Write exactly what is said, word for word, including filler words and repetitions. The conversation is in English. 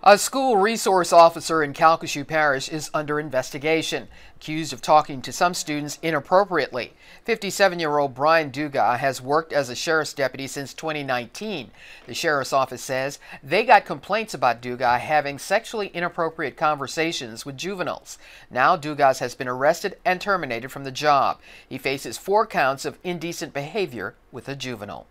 A school resource officer in Calcasieu Parish is under investigation, accused of talking to some students inappropriately. fifty-seven-year-old Brian Duga has worked as a sheriff's deputy since twenty nineteen. The sheriff's office says they got complaints about Duga having sexually inappropriate conversations with juveniles. Now Dugas has been arrested and terminated from the job. He faces four counts of indecent behavior with a juvenile.